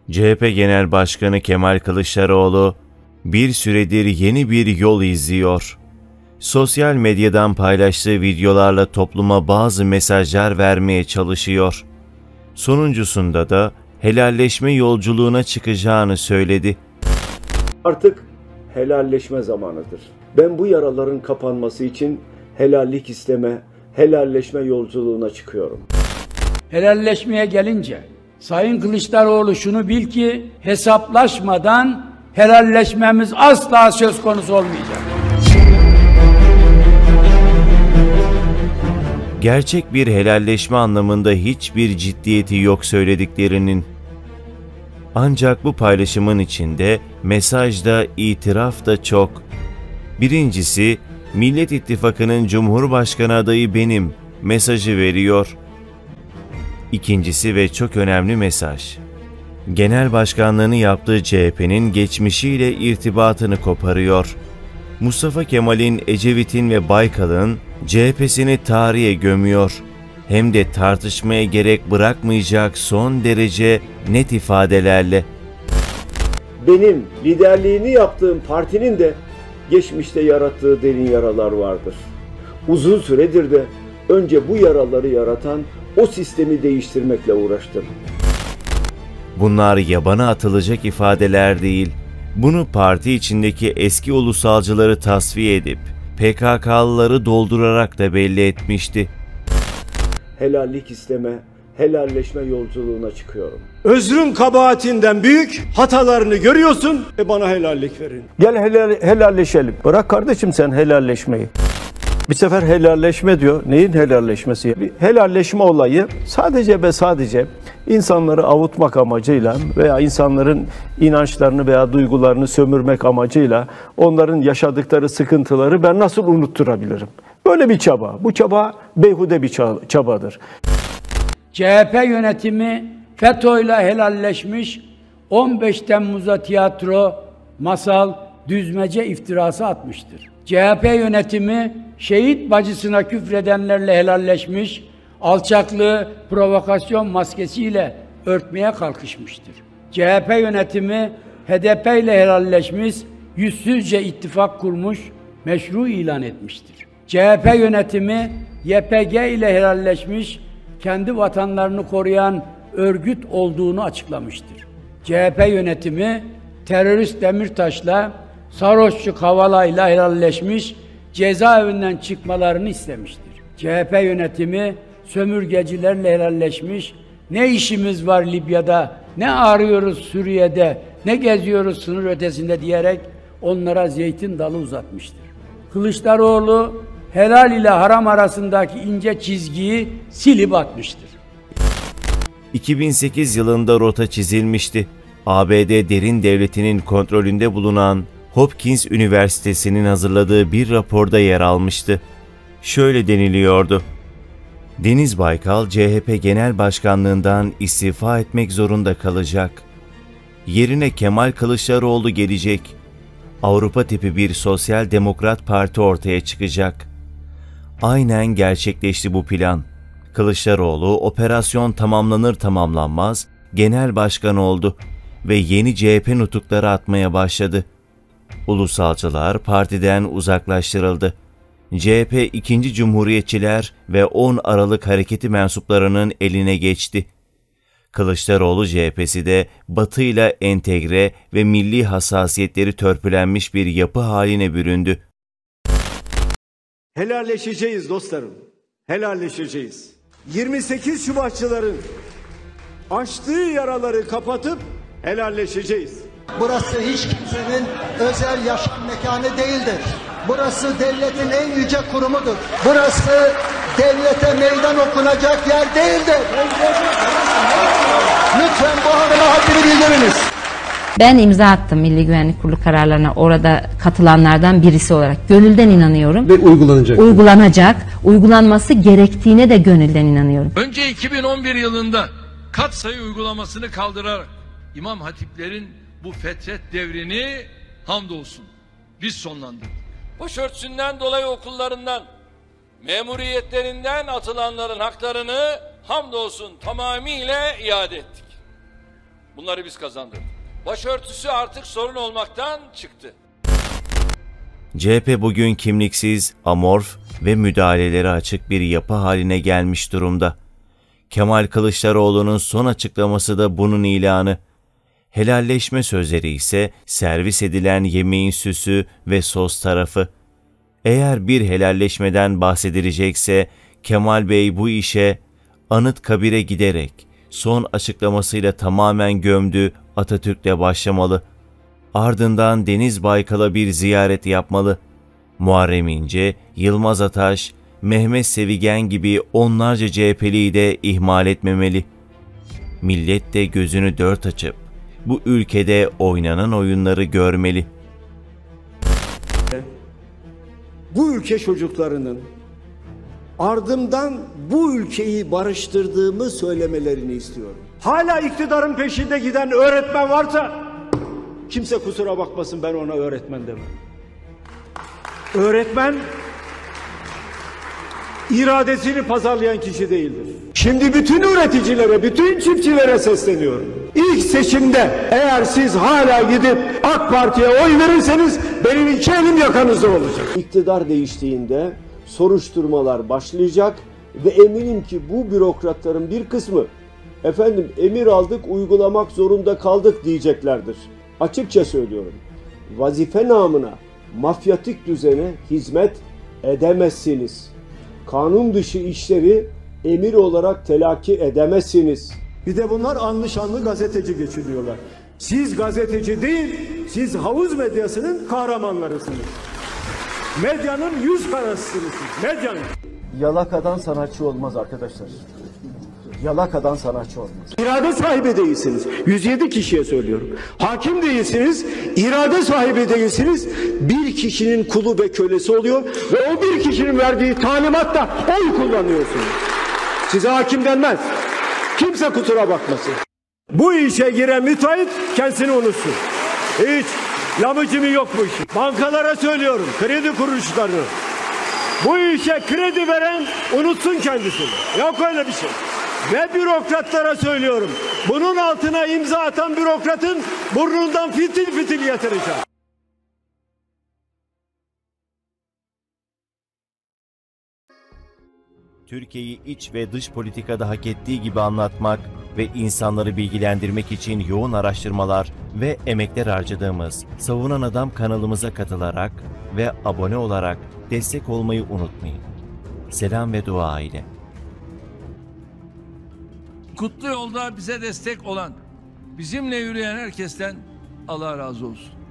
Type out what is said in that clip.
CHP Genel Başkanı Kemal Kılıçdaroğlu bir süredir yeni bir yol izliyor. Sosyal medyadan paylaştığı videolarla topluma bazı mesajlar vermeye çalışıyor. Sonuncusunda da helalleşme yolculuğuna çıkacağını söyledi. Artık helalleşme zamanıdır. Ben bu yaraların kapanması için helallik isteme, helalleşme yolculuğuna çıkıyorum. Helalleşmeye gelince Sayın Kılıçdaroğlu şunu bil ki hesaplaşmadan helalleşmemiz asla söz konusu olmayacak. Gerçek bir helalleşme anlamında hiçbir ciddiyeti yok söylediklerinin. Ancak bu paylaşımın içinde mesajda, itiraf da çok. Birincisi, Millet İttifakı'nın Cumhurbaşkanı adayı benim mesajı veriyor. İkincisi ve çok önemli mesaj. Genel başkanlığını yaptığı CHP'nin geçmişiyle irtibatını koparıyor. Mustafa Kemal'in, Ecevit'in ve Baykal'ın CHP'sini tarihe gömüyor. Hem de tartışmaya gerek bırakmayacak son derece net ifadelerle. Benim liderliğini yaptığım partinin de geçmişte yarattığı derin yaralar vardır. Uzun süredir de önce bu yaraları yaratan o sistemi değiştirmekle uğraştım. Bunlar yabana atılacak ifadeler değil. Bunu parti içindeki eski ulusalcıları tasfiye edip PKK'lıları doldurarak da belli etmişti. Helallik isteme, helalleşme yolculuğuna çıkıyorum. Özrün kabahatinden büyük, hatalarını görüyorsun, bana helallik verin. Gel helalleşelim. Bırak kardeşim sen helalleşmeyi. Bir sefer helalleşme diyor. Neyin helalleşmesi? Bir helalleşme olayı sadece ve sadece insanları avutmak amacıyla veya insanların inançlarını veya duygularını sömürmek amacıyla onların yaşadıkları sıkıntıları ben nasıl unutturabilirim? Böyle bir çaba. Bu çaba beyhude bir çabadır. CHP yönetimi FETÖ'yle helalleşmiş, 15 Temmuz'a tiyatro, masal, düzmece iftirası atmıştır. CHP yönetimi şehit bacısına küfredenlerle helalleşmiş, alçaklığı provokasyon maskesiyle örtmeye kalkışmıştır. CHP yönetimi HDP ile helalleşmiş, yüzsüzce ittifak kurmuş, meşru ilan etmiştir. CHP yönetimi YPG ile helalleşmiş, kendi vatanlarını koruyan örgüt olduğunu açıklamıştır. CHP yönetimi terörist Demirtaş'la, sarhoşçu Kavala'yla helalleşmiş, cezaevinden çıkmalarını istemiştir. CHP yönetimi sömürgecilerle helalleşmiş, ne işimiz var Libya'da, ne arıyoruz Suriye'de, ne geziyoruz sınır ötesinde diyerek onlara zeytin dalı uzatmıştır. Kılıçdaroğlu helal ile haram arasındaki ince çizgiyi silip atmıştır. 2008 yılında rota çizilmişti. ABD derin devletinin kontrolünde bulunan Hopkins Üniversitesi'nin hazırladığı bir raporda yer almıştı. Şöyle deniliyordu. Deniz Baykal, CHP Genel Başkanlığından istifa etmek zorunda kalacak. Yerine Kemal Kılıçdaroğlu gelecek. Avrupa tipi bir sosyal demokrat parti ortaya çıkacak. Aynen gerçekleşti bu plan. Kılıçdaroğlu operasyon tamamlanır tamamlanmaz genel başkan oldu ve yeni CHP nutukları atmaya başladı. Ulusalcılar partiden uzaklaştırıldı. CHP 2. Cumhuriyetçiler ve 10 Aralık hareketi mensuplarının eline geçti. Kılıçdaroğlu CHP'si de Batı'yla entegre ve milli hassasiyetleri törpülenmiş bir yapı haline büründü. Helalleşeceğiz dostlarım, helalleşeceğiz. 28 Şubatçıların açtığı yaraları kapatıp helalleşeceğiz. Burası hiç kimsenin özel yaşam mekanı değildir. Burası devletin en yüce kurumudur. Burası devlete meydan okunacak yer değildir. Lütfen bu hanıma haddini bildiriniz. Ben imza attım Milli Güvenlik Kurulu kararlarına, orada katılanlardan birisi olarak. Gönülden inanıyorum. Ve uygulanacak. Uygulanacak. Uygulanması gerektiğine de gönülden inanıyorum. Önce 2011 yılında katsayı uygulamasını kaldırarak İmam Hatiplerin bu fetret devrini hamdolsun biz sonlandırdık. Başörtüsünden dolayı okullarından, memuriyetlerinden atılanların haklarını hamdolsun tamamıyla iade ettik. Bunları biz kazandırdık. Başörtüsü artık sorun olmaktan çıktı. CHP bugün kimliksiz, amorf ve müdahalelere açık bir yapı haline gelmiş durumda. Kemal Kılıçdaroğlu'nun son açıklaması da bunun ilanı. Helalleşme sözleri ise servis edilen yemeğin süsü ve sos tarafı. Eğer bir helalleşmeden bahsedilecekse Kemal Bey bu işe Anıtkabir'e giderek son açıklamasıyla tamamen gömdü Atatürk'le başlamalı. Ardından Deniz Baykal'a bir ziyaret yapmalı. Muharrem İnce, Yılmaz Ataş, Mehmet Sevigen gibi onlarca CHP'liyi de ihmal etmemeli. Millet de gözünü dört açıp bu ülkede oynanan oyunları görmeli. Bu ülke çocuklarının ardımdan bu ülkeyi barıştırdığımı söylemelerini istiyorum. Hala iktidarın peşinde giden öğretmen varsa kimse kusura bakmasın, ben ona öğretmen demem. Öğretmen iradesini pazarlayan kişi değildir. Şimdi bütün üreticilere, bütün çiftçilere sesleniyorum. İlk seçimde eğer siz hala gidip AK Parti'ye oy verirseniz benim iki elim yakanızda olacak. İktidar değiştiğinde soruşturmalar başlayacak ve eminim ki bu bürokratların bir kısmı efendim emir aldık, uygulamak zorunda kaldık diyeceklerdir. Açıkça söylüyorum. Vazife namına mafyatik düzene hizmet edemezsiniz. Kanun dışı işleri emir olarak telakki edemezsiniz. Bir de bunlar anlı şanlı gazeteci geçiriyorlar. Siz gazeteci değil, siz havuz medyasının kahramanlarısınız. Medyanın yüz karasısınız. Medyanın. Yalakadan sanatçı olmaz arkadaşlar. Yalakadan sanatçı olmaz. İrade sahibi değilsiniz. 107 kişiye söylüyorum. Hakim değilsiniz, irade sahibi değilsiniz. Bir kişinin kulu ve kölesi oluyor ve o bir kişinin verdiği talimatla oy kullanıyorsunuz. Size hakim denmez. Kimse kusura bakmasın. Bu işe giren müteahhit kendisini unutsun. Hiç lamıcımı yok bu işin. Bankalara söylüyorum, kredi kuruluşlarına. Bu işe kredi veren unutsun kendisini. Yok öyle bir şey. Ve bürokratlara söylüyorum. Bunun altına imza atan bürokratın burnundan fitil fitil yatıracağım. Türkiye'yi iç ve dış politikada hak ettiği gibi anlatmak ve insanları bilgilendirmek için yoğun araştırmalar ve emekler harcadığımız Savunan Adam kanalımıza katılarak ve abone olarak destek olmayı unutmayın. Selam ve dua ile. Kutlu yolda bize destek olan, bizimle yürüyen herkesten Allah razı olsun.